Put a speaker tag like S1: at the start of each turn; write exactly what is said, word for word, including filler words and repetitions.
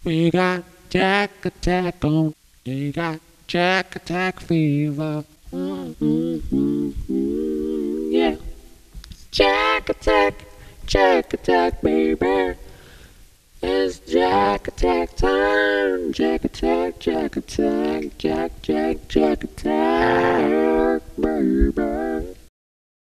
S1: We got Jack Attack on. We got Jack Attack fever. Mm-hmm. Yeah. Jack Attack, Jack Attack, baby. It's Jack Attack time. Jack Attack, Jack Attack, Jack, Jack, Jack Attack, baby.